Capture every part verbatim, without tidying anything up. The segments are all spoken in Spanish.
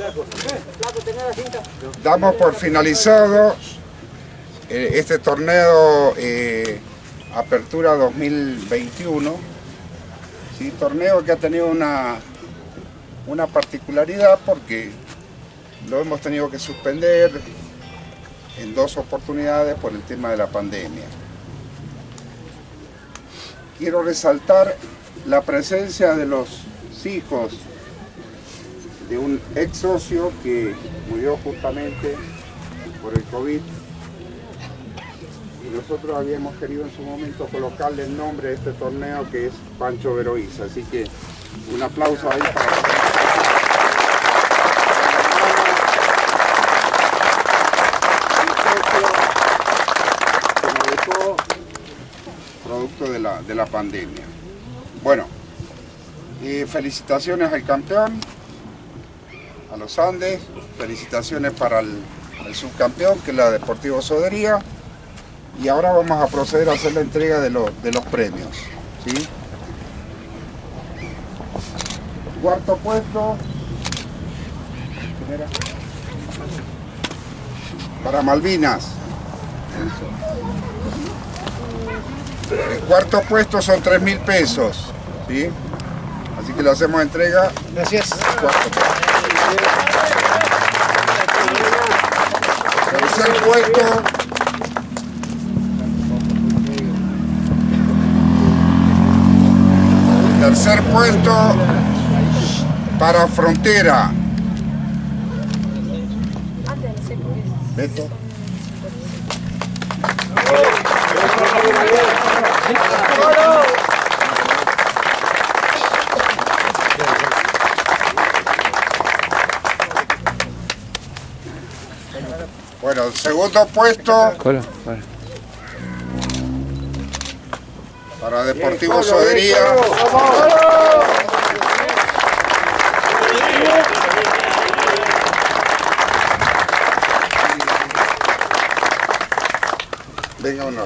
Damos por finalizado eh, este torneo eh, Apertura dos mil veintiuno, ¿sí? Torneo que ha tenido una, una particularidad porque lo hemos tenido que suspender en dos oportunidades por el tema de la pandemia. Quiero resaltar la presencia de los hijos de un ex socio que murió justamente por el COVID. Y nosotros habíamos querido en su momento colocarle el nombre de este torneo, que es Pancho Veroiza. Así que un aplauso ahí para... producto de la, de la pandemia. Bueno, eh, felicitaciones al campeón, a los Andes, felicitaciones para el, el subcampeón, que es la Deportivo Sodería, y ahora vamos a proceder a hacer la entrega de, lo, de los premios, ¿sí? Cuarto puesto para Malvinas. El cuarto puesto son tres mil pesos, ¿sí? Así que le hacemos entrega. Gracias. Cuarto puesto. Tercer puesto. Tercer puesto para Frontera. Beto. Bueno, segundo puesto para Deportivo Sodería. Venga uno.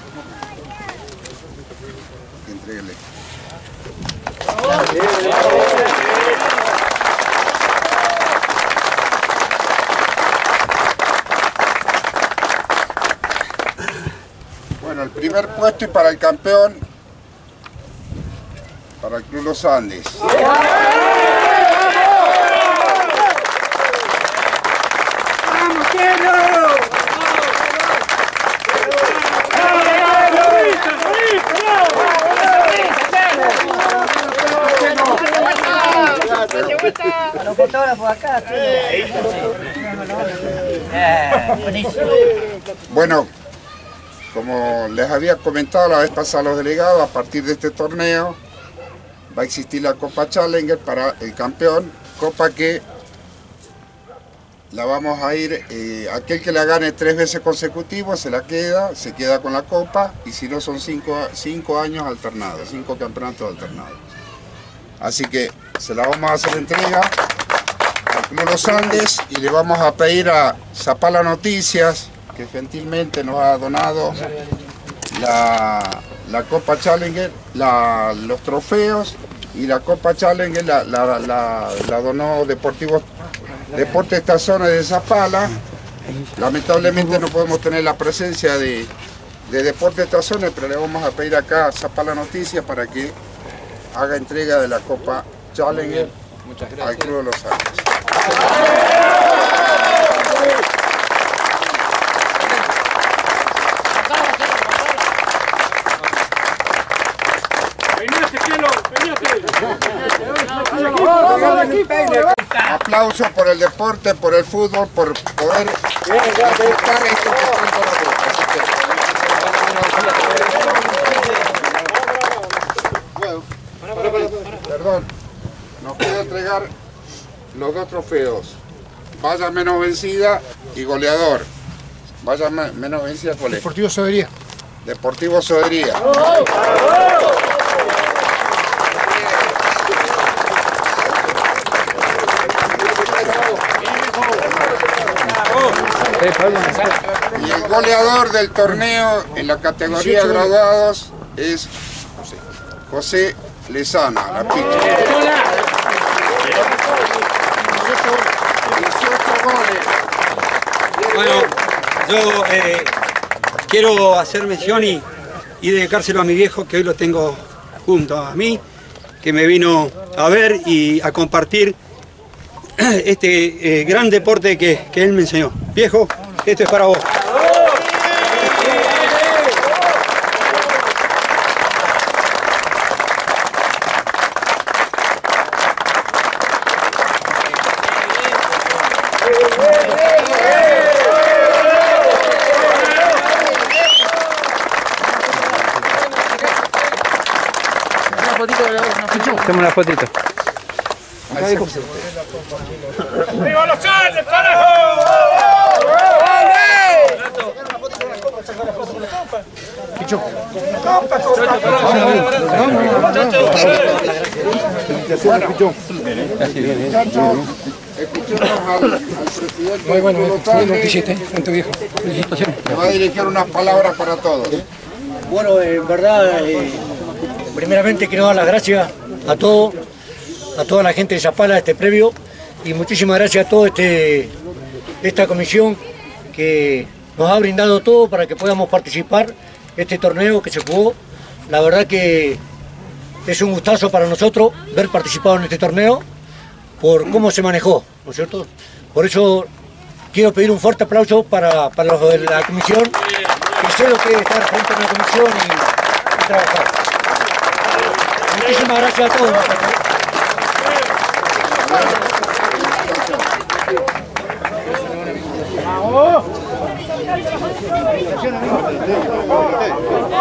Entréguele. Bueno, el primer puesto y para el campeón, para el Club Los Andes. ¡Vamos, Quiero! A los fotógrafos acá. Bueno, como les había comentado la vez pasada a los delegados, a partir de este torneo va a existir la Copa Challenger para el campeón, copa que la vamos a ir, eh, aquel que la gane tres veces consecutivos se la queda, se queda con la copa, y si no son cinco, cinco años alternados, cinco campeonatos alternados. Así que se la vamos a hacer entrega al Club Los Andes y le vamos a pedir a Zapala Noticias, que gentilmente nos ha donado la, la Copa Challenger, la, los trofeos, y la Copa Challenger la, la, la, la donó Deportivo Deporte Estazones de Zapala. Lamentablemente no podemos tener la presencia de, de Deporte Estazones, pero le vamos a pedir acá a Zapala Noticias para que haga entrega de la Copa Challenger al Club de Los Andes. Aplausos por el deporte, por el fútbol, por poder disfrutar esto que tanto nos gusta. Perdón, nos puede entregar los dos trofeos. Valla menos vencida y goleador. Valla menos vencida, ¿cuál es? Deportivo Sodería. Deportivo Sodería. Y el goleador del torneo en la categoría graduados es José Lezana, la picha. Bueno, yo eh, quiero hacer mención y, y dedicárselo a mi viejo, que hoy lo tengo junto a mí, que me vino a ver y a compartir este eh, gran deporte que, que él me enseñó. Viejo, esto es para vos. Hacemos una fotito. ¡Viva los Charles, carajo! Muy bueno, lo que hiciste, frente viejo. Me va a dirigir unas palabras para todos. Bueno, en verdad, eh, primeramente quiero dar las gracias a todos, a toda la gente de Zapala, este previo, y muchísimas gracias a toda este, esta comisión que nos ha brindado todo para que podamos participar en este torneo que se jugó. La verdad que es un gustazo para nosotros ver participado en este torneo por cómo se manejó, ¿no es cierto? Por eso quiero pedir un fuerte aplauso para, para los de la comisión, que sé lo que es estar frente a una comisión y, y trabajar. Muchísimas gracias a todos. ¡Vamos!